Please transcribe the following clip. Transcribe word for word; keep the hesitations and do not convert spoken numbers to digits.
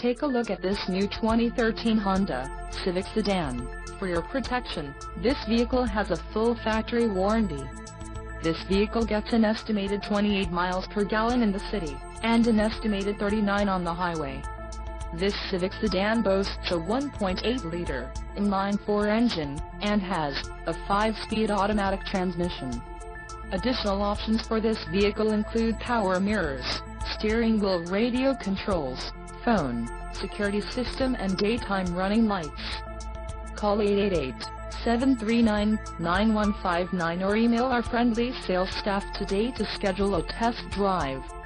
Take a look at this new twenty thirteen Honda Civic sedan. For your protection, this vehicle has a full factory warranty. This vehicle gets an estimated twenty-eight miles per gallon in the city, and an estimated thirty-nine on the highway. This Civic sedan boasts a one point eight liter inline-four engine, and has a five-speed automatic transmission. Additional options for this vehicle include power mirrors, steering wheel radio controls, phone, security system and daytime running lights. Call eight eight eight, seven three nine, nine one five nine or email our friendly sales staff today to schedule a test drive.